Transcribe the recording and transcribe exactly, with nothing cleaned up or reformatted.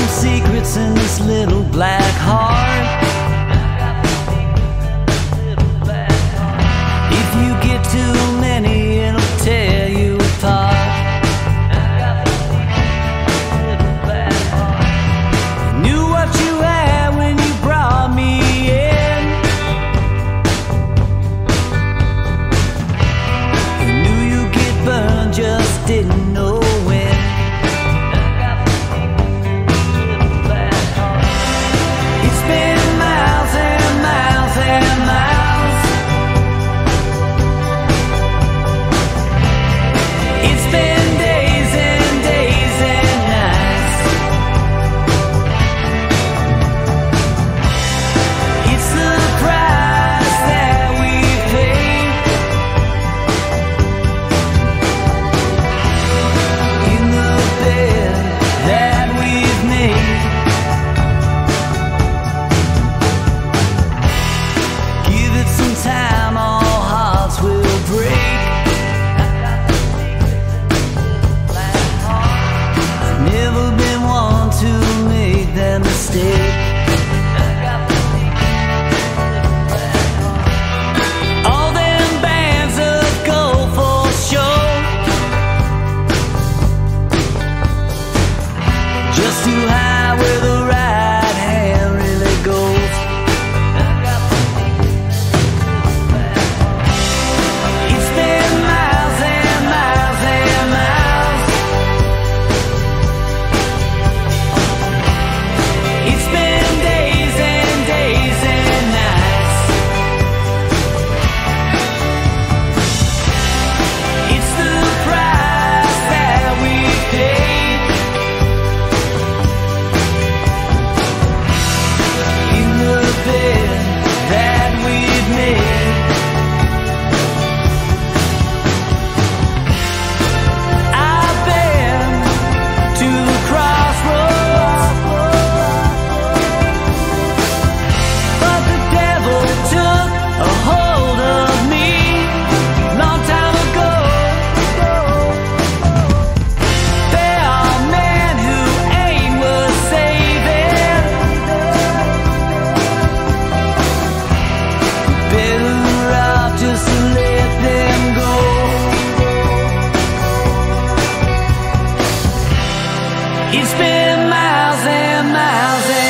some secrets in this little black heart. If you get too many, it'll tear you apart. Knew what you had when you brought me in. You knew you'd get burned, just didn't know when. It's been miles and miles and miles. It's been days and days and nights. It's the price that we paid in the bed that we've made. Give it some time, all hearts will break. I've never been one to make that mistake. All them bands of gold for sure, just too high where the right hand really goes. It's been miles and miles and miles. It's been days and days and nights. It's the price that we paid in the bed that we've made. I've been to the crossroads, but the devil took a hold of me long time ago. There are men who ain't worth saving. Better off just to let them go. It's been miles and miles and